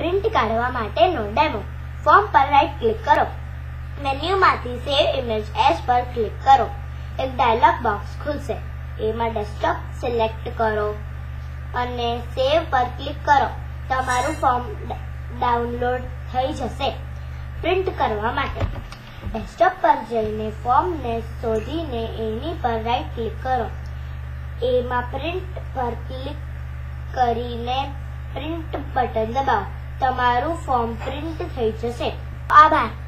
Print કાઢવા માટેનો demo. Form પર રાઈટ ક્લિક કરો. મેન્યુમાંથી સેવ ઇમેજ એઝ પર ક્લિક કરો. એક ડાયલોગ બોક્સ ખુલશે. એમાં ડેસ્કટોપ સિલેક્ટ કરો અને સેવ પર ક્લિક કરો. તમારું ફોર્મ ડાઉનલોડ થઈ જશે. પ્રિન્ટ કરવા માટે ડેસ્કટોપ પર જઈને ફોર્મને શોધીને એની પર રાઈટ ક્લિક કરો. એમાં પ્રિન્ટ પર ક્લિક કરીને પ્રિન્ટ બટન દબાવો. તમારું ફોર્મ પ્રિન્ટ થઈ જશે. આભાર.